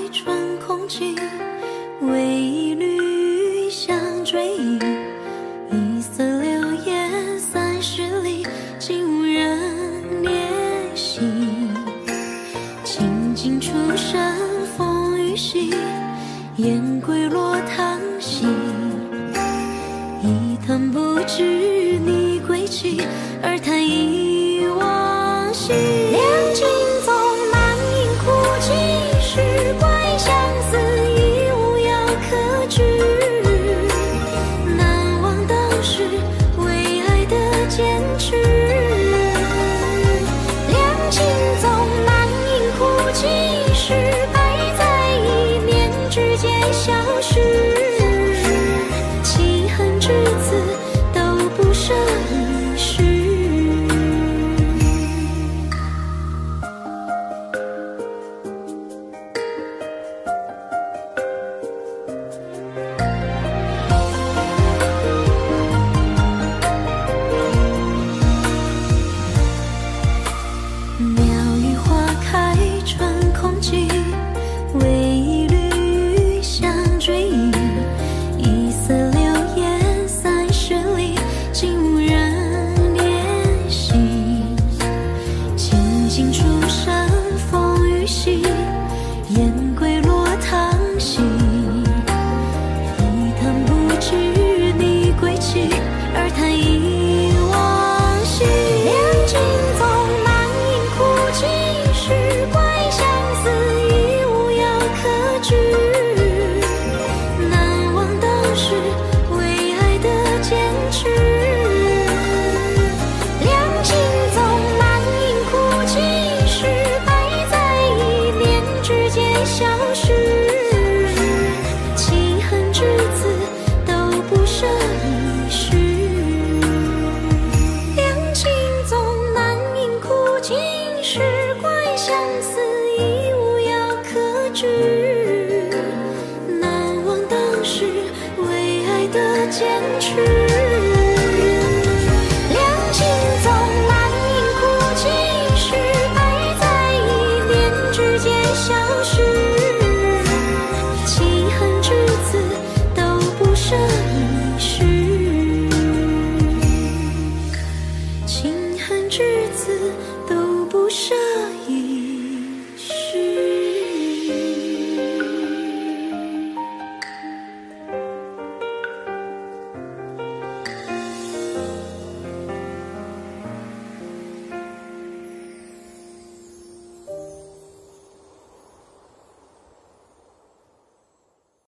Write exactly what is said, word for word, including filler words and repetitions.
穿空气，为一缕香追忆。一色流烟三十里，竟无人怜惜。清尽出身风雨息，雁归落汤溪。一叹不知你归期，而叹忆往昔。两情纵难饮苦泣，时怪相思已无药可治。难忘当时为爱的坚持。两情纵难饮苦泣，时败在一念之间消失。弃恨至此都不舍一世。鸟语花开穿空气，为一缕香追忆。一色流烟三十里，竟无人怜惜。千金出山风雨息，雁归落汤溪。一叹不知你归期，而叹忆往昔。两情纵难饮苦泣，时怪相思已无药可治。难忘当时为爱的坚持。两情纵难饮苦泣，时败在一念之间消失。弃恨至此都不舍一世。两情纵难饮苦泣，时怪相思